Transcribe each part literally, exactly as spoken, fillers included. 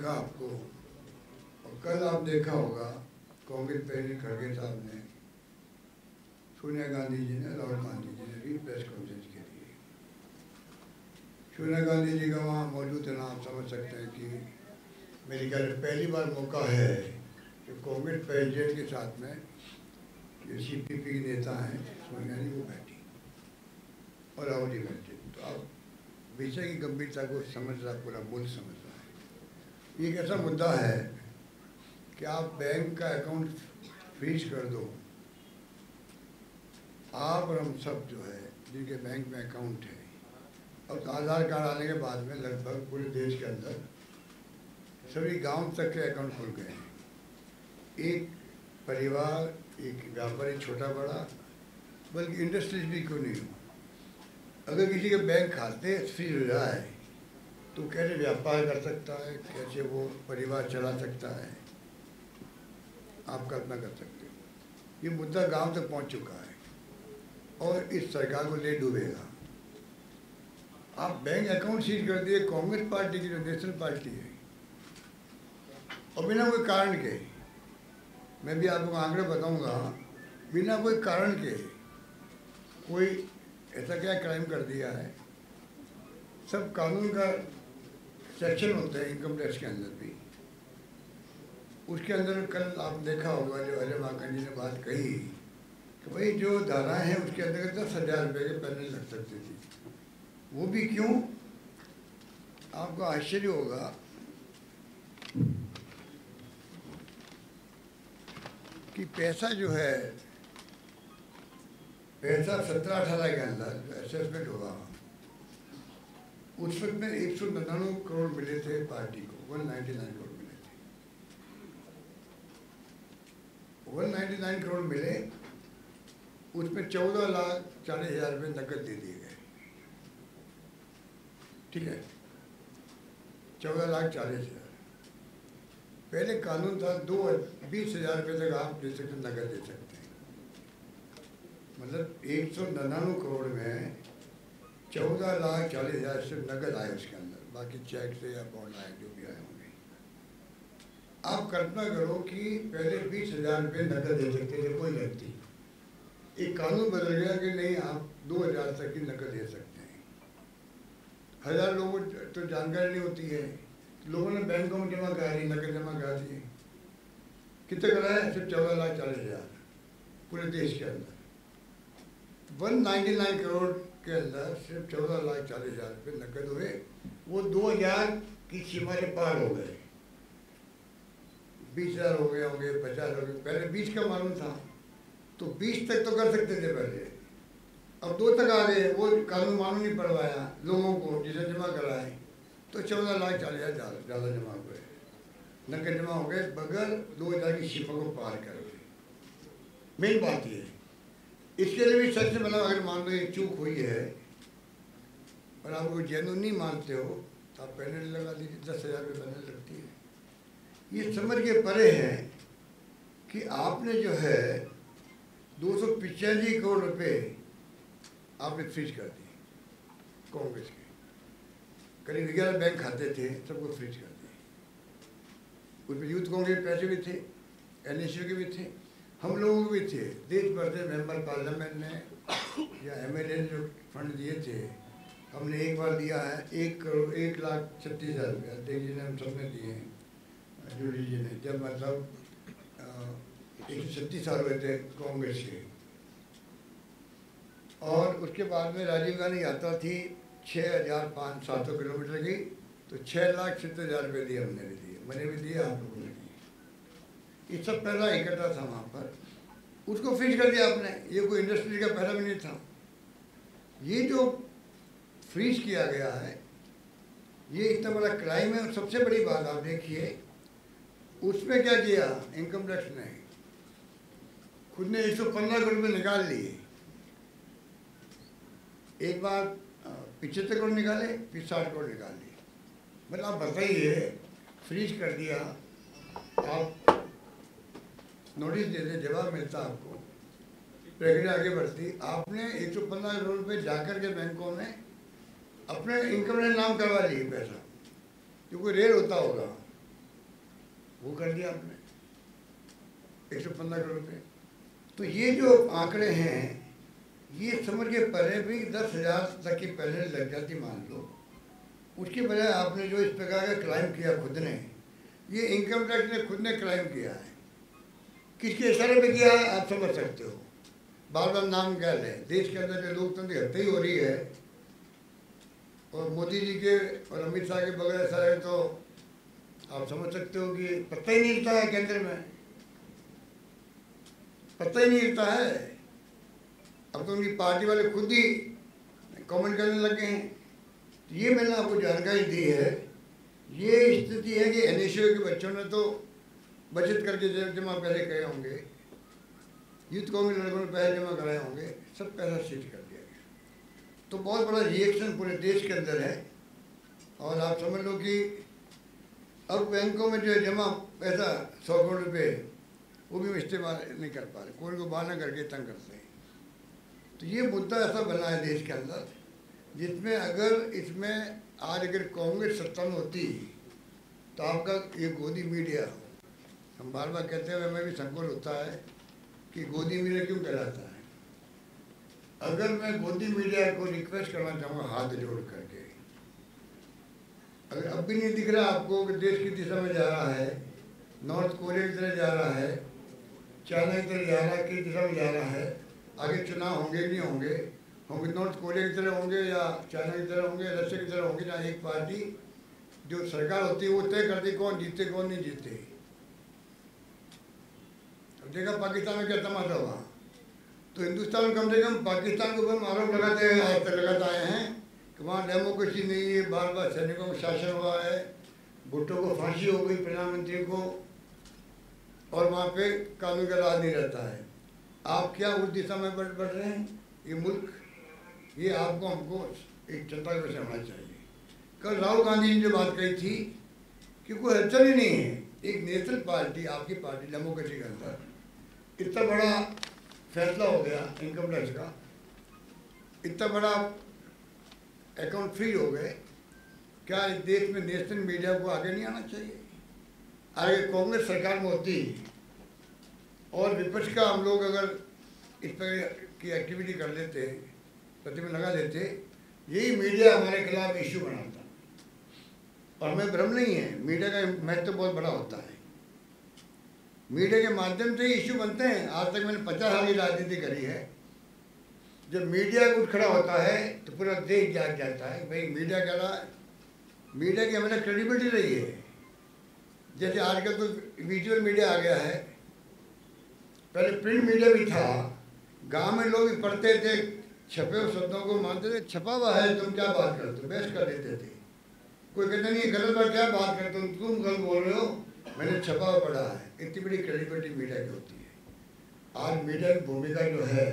देखा आपको, और कल आप देखा होगा कांग्रेस प्रेसिडेंट खड़गे साहब ने, सोनिया गांधी जी ने, राहुल गांधी जी ने भी प्रेस कॉन्फ्रेंस के लिए, सोनिया गांधी जी का वहाँ मौजूद है ना, आप समझ सकते हैं कि मेरे ख्याल में पहली बार मौका है कि कांग्रेस प्रेसिडेंट के साथ में जो सी पी पी नेता हैं सोनिया जी वो बैठी और राहुल जी बैठे। तो आप विषय की गंभीरता को समझ रहा, पूरा मुल्क समझ रहा है। ये एक ऐसा मुद्दा है कि आप बैंक का अकाउंट फ्रीज कर दो, आप और हम सब जो है जिनके बैंक में अकाउंट है, और आधार कार्ड आने के बाद में लगभग पूरे देश के अंदर सभी गांव तक के अकाउंट खुल गए हैं। एक परिवार, एक व्यापारी, छोटा बड़ा, बल्कि इंडस्ट्रीज भी क्यों नहीं हो, अगर किसी के बैंक खाते फ्रीज हो जाए तो कैसे व्यापार कर सकता है, कैसे वो परिवार चला सकता है, आप कल्पना कर सकते हो। ये मुद्दा गांव तक पहुंच चुका है और इस सरकार को ले डूबेगा। आप बैंक अकाउंट सीज कर दिए कांग्रेस पार्टी की, जो नेशनल पार्टी है, और बिना कोई कारण के, मैं भी आपको आंकड़े बताऊंगा, बिना कोई कारण के कोई ऐसा क्या क्राइम कर दिया है। सब कानून का सेक्शन होता है इनकम टैक्स के अंदर भी, उसके अंदर कल आप देखा होगा जो अजय माकन जी ने बात कही कि भाई जो धाराएं हैं उसके अंदर दस हजार रुपये के पैनल लग सकते थे। वो भी क्यों, आपको आश्चर्य होगा कि पैसा जो है, पैसा सत्रह अठारह के अंदर जो असेसमेंट हुआ उस वक्त में एक सौ निन्यानवे करोड़ मिले थे पार्टी को, एक सौ निन्यानवे करोड़ मिले थे, एक सौ निन्यानवे करोड़ मिले, उसमें चौदह लाख चालीस हजार रुपये नकद दे दिए गए। ठीक है, चौदह लाख चालीस हजार। पहले कानून था दो बीस हजार रुपये तक आप दे सकते, नकद दे सकते हैं। मतलब एक सौ निन्यानवे करोड़ में चौदह लाख चालीस हजार सिर्फ नकद आए उसके अंदर, बाकी चेक से या बॉन्ड आए जो भी आए होंगे। आप कल्पना करो कि पहले बीस हजार रुपये नकद दे सकते थे कोई व्यक्ति, एक कानून बदल गया कि नहीं आप दो हजार तक की नकद दे सकते हैं। हजार लोगों को तो जानकारी नहीं होती है, लोगों ने बैंकों में जमा करा दी, नकद जमा करा दिए। कितने कराया, सिर्फ चौदह लाख चालीस हजार पूरे देश के अंदर। वन नाइन्टी नाइन करोड़ के अंदर सिर्फ चौदह लाख चालीस हजार रुपये नकद हुए, वो दो हजार की सीमा से पार हो गए। बीस हजार हो गए होंगे, पचास हो गए, पहले बीस का मालूम था तो बीस तक तो कर सकते थे पहले, अब दो तक आ गए। वो कानून मालूम नहीं पड़वाया लोगों को जिसे जमा कराए, तो चौदह लाख चालीस हजार ज़्यादा जमा हुए, नकद जमा हो गए बगैर दो हजार की सीमा को पार कर गए। मेन बात ये है, इसके लिए भी सच से मतलब अगर मान लो एक चूक हुई है और आप वो जेन्युइन नहीं मानते हो तो आप पैनल लगा दीजिए, दस हजार रुपये पैनल लगती है। ये समझ के परे है कि आपने जो है दो सौ पिचासी करोड़ रुपये आपने फ्रीज कर दिए कांग्रेस के, करीब ग्यारह बैंक खाते थे, सबको फ्रीज कर दिए। उसमें यूथ कांग्रेस पैसे भी थे, एन एस यू के भी थे, हम लोगों के भी थे, देश भर से मेंबर पार्लियामेंट ने या एम एल ए ने जो फंड दिए थे, हमने एक बार दिया है एक करोड़ एक लाख छत्तीस हज़ार रुपया, अध्यक्ष जी ने हम सब ने दिए हैं, जोड़ी जी ने, जब मतलब एक सौ छत्तीस साल हुए थे कांग्रेस के। और उसके बाद में राजीव गांधी यात्रा थी छः हज़ार पाँच सात सौ किलोमीटर की, तो छः लाख सत्तर हज़ार रुपये दिए, हमने भी दिए, मैंने भी दिए, आप लोगों ने दिए। ये सब पैसा इकट्ठा था वहाँ पर, उसको फ्रीज कर दिया आपने। ये कोई इंडस्ट्री का पैसा भी नहीं था। ये जो फ्रीज किया गया है ये इतना बड़ा क्राइम है। और सबसे बड़ी बात आप देखिए, उसमें क्या किया इनकम टैक्स ने, खुद ने एक सौ पंद्रह करोड़ रुपये निकाल लिए। एक बार पिछहत्तर करोड़ निकाले, फिर साठ करोड़ निकाल लिए। मतलब आप बताइए, फ्रीज कर दिया, आप नोटिस देते, जवाब मिलता आपको, प्रक्रिया आगे बढ़ती। आपने एक सौ पंद्रह करोड़ रुपये जाकर के बैंकों में अपने इनकम ने नाम करवा लिए पैसा, जो कोई रेट होता होगा, वो कर दिया आपने एक सौ पंद्रह करोड़ रुपये। तो ये जो आंकड़े हैं ये समझ के पहले भी दस हज़ार तक की पहले लग जाती मान लो, उसके बजाय आपने जो इस प्रकार का क्लाइम किया खुद ने, ये इनकम टैक्स ने खुद ने क्लाइम किया है। किसके इशारे पे किया है आप समझ सकते हो। बार बार नाम क्या है, देश के अंदर जो लोकतंत्र की हत्या ही हो रही है और मोदी जी के और अमित शाह के बगैर ऐसा है तो आप समझ सकते हो कि पता ही नहीं हिलता है केंद्र में, पता ही नहीं हिलता है। अब तो उनकी पार्टी वाले खुद ही कमेंट करने लगे हैं। तो ये मैंने आपको जानकारी दी है। ये स्थिति है कि एन एस यू के बच्चों ने तो बचत करके जमा पैसे करे होंगे, यूथ कांग्रेस लड़कों ने पैसे जमा कराए होंगे, सब पैसा सीट कर दिया गया। तो बहुत बड़ा रिएक्शन पूरे देश के अंदर है। और आप समझ लो कि अब बैंकों में जो जमा पैसा सौ करोड़ रुपये वो भी इस्तेमाल नहीं कर पा रहे, कोई को बहाना करके तंग करते हैं। तो ये मुद्दा ऐसा बना है देश के अंदर जिसमें अगर इसमें आज अगर कांग्रेस सत्ता में होती तो आपका ये गोदी मीडिया, हम बार बार कहते हैं हमें भी संकोच होता है कि गोदी मीडिया क्यों कहलाता है। अगर मैं गोदी मीडिया को रिक्वेस्ट करना चाहूँगा हाथ जोड़ करके, अगर अब भी नहीं दिख रहा आपको कि देश की दिशा में जा रहा है, नॉर्थ कोरिया की तरह जा रहा है, चाइना की तरह जा रहा है, किस दिशा में जा रहा है, आगे चुनाव होंगे कि नहीं होंगे, होंगे नॉर्थ कोरिया की तरह होंगे या चाइना की तरह होंगे, रशिया की तरह होंगे, जहाँ एक पार्टी जो सरकार होती है वो तय करती कौन जीते कौन नहीं जीते। अब देखा पाकिस्तान में क्या तमाशा हुआ, तो हिंदुस्तान में कम से कम पाकिस्तान के ऊपर आरोप लगाते हैं, आज तक लगाते आए हैं कि वहाँ डेमोक्रेसी नहीं है, बार बार सैनिकों को शासन हुआ है, भुट्टो को फांसी हो गई प्रधानमंत्री को, और वहाँ पे कानून का राज नहीं रहता है। आप क्या उस दिशा में बढ़ बढ़ रहे हैं ये मुल्क, ये आपको हमको एक चिंता का विषय होना चाहिए। कल राहुल गांधी ने जो बात कही थी कि कोई हलचल ही नहीं है, एक नेशनल पार्टी आपकी पार्टी डेमोक्रेसी के अंदर इतना बड़ा फैसला हो गया इनकम टैक्स का, इतना बड़ा अकाउंट फ्री हो गए, क्या इस देश में नेशनल मीडिया को आगे नहीं आना चाहिए। आगे कांग्रेस सरकार में होती और विपक्ष का हम लोग अगर इस पर की एक्टिविटी कर लेते, प्रतिबंध लगा देते, यही मीडिया हमारे खिलाफ इश्यू बनाता। और हमें भ्रम नहीं है, मीडिया का महत्व तो बहुत बड़ा होता है, मीडिया के माध्यम से ही इश्यू बनते हैं। आज तक मैंने पचास साल की राजनीति करी है, जब मीडिया उठ खड़ा होता है तो पूरा देश जाग जाता है भाई मीडिया क्या रहा है, मीडिया की हमेशा क्रेडिबिलिटी रही है। जैसे आजकल तो विजुअल मीडिया आ गया है, पहले प्रिंट मीडिया भी था, गांव में लोग पढ़ते थे, छपे हुए शब्दों को मानते थे, छपा हुआ है तुम क्या बात करते हो, बहस कर देते थे। कोई कहते नहीं गलत बात क्या बात करते हो, तुम गलत बोल रहे हो, मैंने छपा हुआ पढ़ा है। इतनी बड़ी क्रेडिबिलिटी मीडिया की होती है। आज मीडिया की भूमिका जो है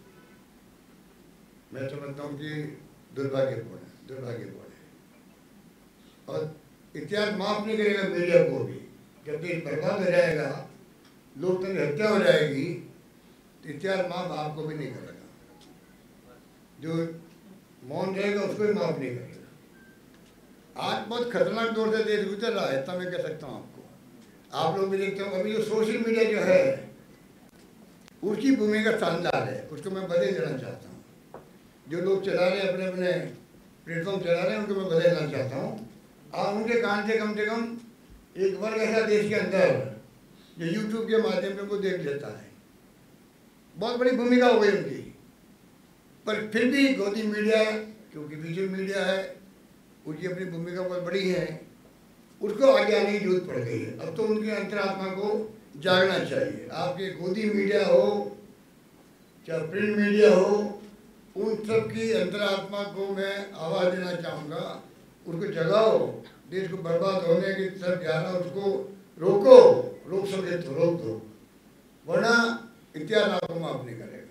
मैं समझता हूँ कि दुर्भाग्यपूर्ण है, दुर्भाग्यपूर्ण है। और इतिहास माफ नहीं करेगा मीडिया को भी। जब देश बर्बाद हो जाएगा, लोकतंत्र हत्या हो जाएगी, तो इतिहास माफ आपको भी नहीं करेगा, जो मौन रहेगा उसको भी माफ नहीं करेगा। आज बहुत खतरनाक दौर से देश गुजर रहा है, तब मैं कह सकता हूँ आपको। आप लोग भी देखते हो अभी जो सोशल मीडिया जो है उसकी भूमिका शानदार है, उसको मैं बदल देना चाहता हूँ। जो लोग चला रहे हैं अपने अपने प्लेटफॉर्म चला रहे हैं उनको मैं बदलना चाहता हूँ। आप उनके कान से कम से कम एक वर्ग ऐसा देश के अंदर जो यूट्यूब के माध्यम से उनको देख लेता है, बहुत बड़ी भूमिका हो गई उनकी। पर फिर भी गोदी मीडिया, क्योंकि विजुअल मीडिया है, उसकी अपनी भूमिका बहुत बड़ी है, उसको आगे आने की जरूरत पड़ गई है। अब तो उनके अंतरात्मा को जागना चाहिए। आपके गोदी मीडिया हो चाहे प्रिंट मीडिया हो, उन सब की अंतरात्मा को मैं आवाज़ देना चाहूँगा, उसको जगाओ। देश को बर्बाद होने की तरफ जा रहा, उसको रोको, रोक सके तो रोक दो, वरना इतिहास आपको माफ नहीं करेगा।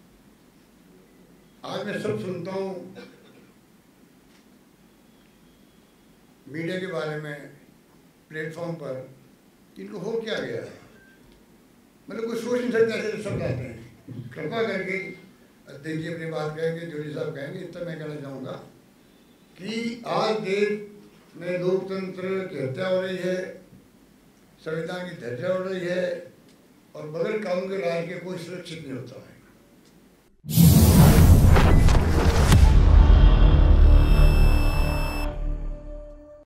आज मैं सब सुनता हूँ मीडिया के बारे में प्लेटफॉर्म पर, इनको हो क्या गया है, मतलब कुछ सोच नहीं सकते, ऐसे सब कहते हैं। कृपा करके देखिए अपनी बात कहेंगे, जोड़ी साहब कहेंगे, इतना मैं कहना चाहूँगा कि आज देश में लोकतंत्र की हत्या हो रही है, संविधान की धज्जियां उड़ रही है और बगैर कानून के राज के कोई सुरक्षित नहीं होता है।